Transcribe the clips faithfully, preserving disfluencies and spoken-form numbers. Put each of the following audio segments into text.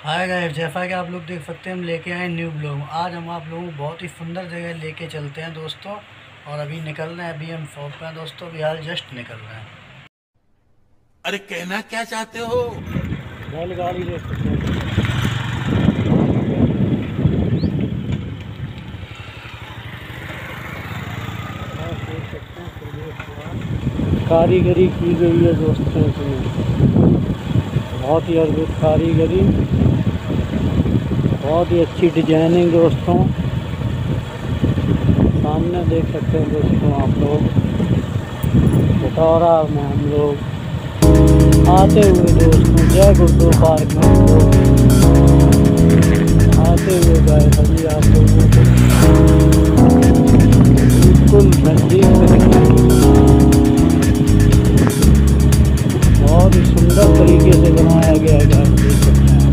Hi guys, जैसा कि आप लोग देख सकते हैं हम लेके आए न्यू ब्लॉग। आज हम आप लोगों को बहुत ही सुंदर जगह लेके चलते हैं दोस्तों। और अभी निकल रहे हैं, अभी हम शॉप पे हैं दोस्तों, अभी हाल जस्ट निकल रहे हैं। अरे कहना क्या चाहते हो? बैलगाड़ी देख सकते हैं। आप देख सकते हैं प्रदेश द्वारा कारीगरी की गई है दोस्तों इसमें। बहुत ही अद्भुत कारीगरी, बहुत ही अच्छी डिजाइनिंग दोस्तों। सामने देख सकते हैं दोस्तों आप लोग, पिथौरा में हम लोग आते हुए दोस्तों जय गुरुदेव पार्क में हम लोग आते हुए गए अभी आप लोगों को बिल्कुल नजदीक से दिखाएंगे। बहुत ही सुंदर तरीके से बनाया गया है, आप देख सकते हैं।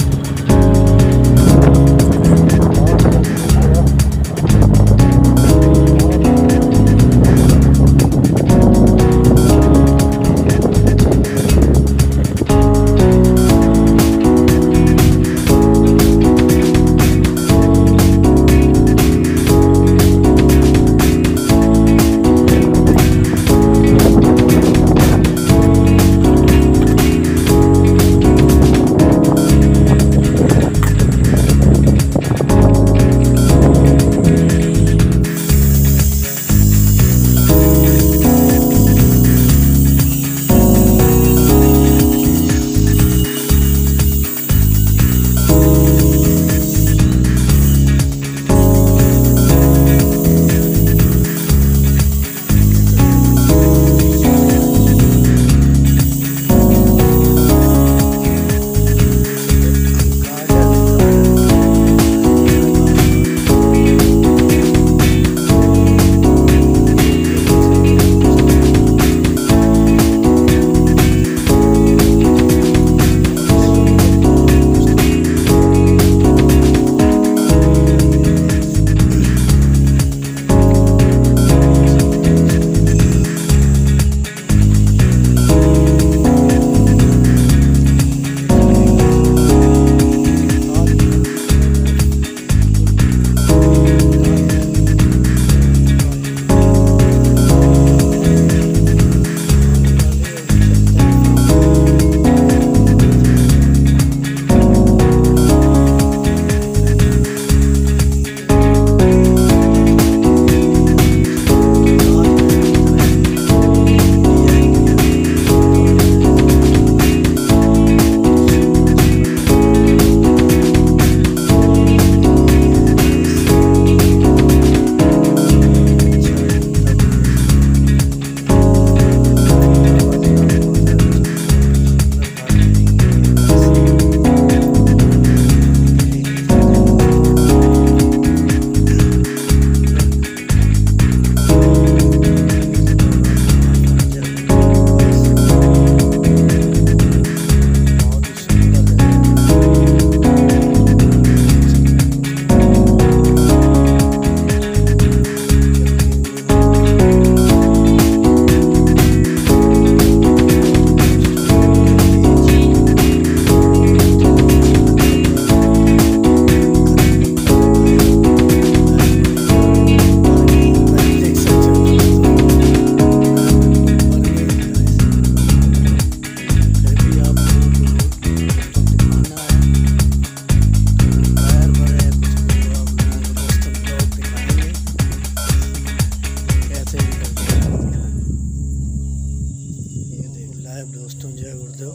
दोस्तों जय गुरुदेव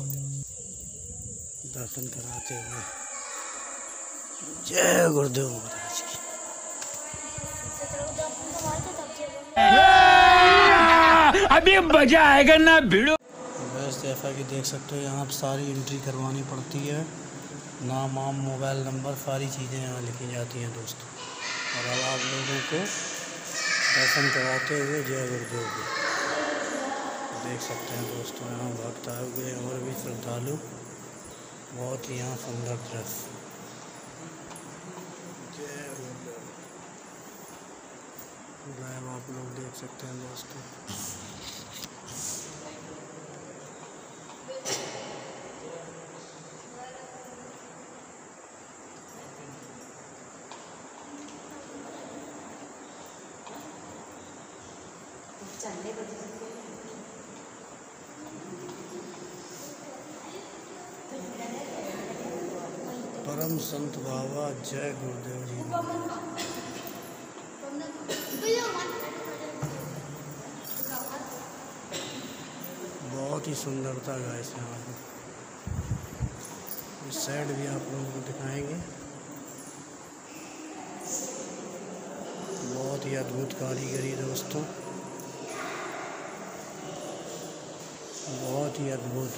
दर्शन कराते हुए जय गुरुदेव महाराज की। अभी मजा आएगा ना भिड़ो। बस जैसा कि देख सकते हो यहाँ सारी एंट्री करवानी पड़ती है, नाम वाम मोबाइल नंबर सारी चीज़ें यहाँ लिखी जाती हैं दोस्तों। और अब आप लोगों को दर्शन कराते हुए जय गुरुदेव की देख सकते हैं दोस्तों। यहाँ भक्त आए हुए और भी श्रद्धालु, बहुत ही यहाँ सुंदर दृश्य। जय गुरुदेव आप लोग देख सकते हैं दोस्तों। परम संत बाबा जय गुरुदेव जी। बहुत ही सुंदरता गाइस यहाँ पर। इस साइड भी आप लोगों को दिखाएंगे। बहुत ही अद्भुत कारीगरी दोस्तों, बहुत ही अद्भुत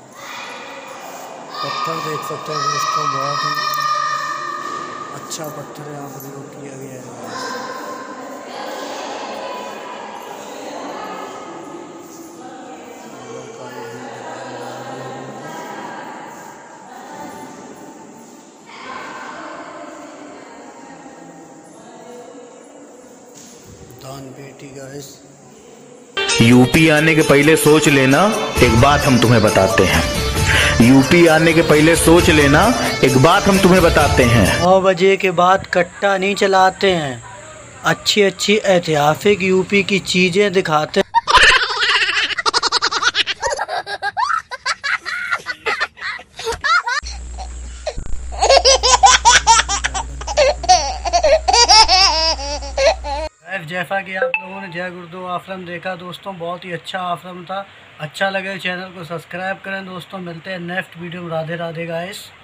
पत्थर देख सकते हैं दोस्तों। बहुत ही अच्छा पत्थर यहाँ पर प्रयोग किया गया है। दान पेटी गाइस। यूपी आने के पहले सोच लेना, एक बात हम तुम्हें बताते हैं। यूपी आने के पहले सोच लेना, एक बात हम तुम्हें बताते हैं। नौ बजे के बाद कट्टा नहीं चलाते हैं, अच्छी अच्छी ऐतिहासिक यूपी की चीजें दिखाते हैं। जैसा कि आप लोगों ने जय गुरुदेव आश्रम देखा दोस्तों, बहुत ही अच्छा आश्रम था। अच्छा लगे चैनल को सब्सक्राइब करें दोस्तों। मिलते हैं नेक्स्ट वीडियो में। राधे राधे गाइस।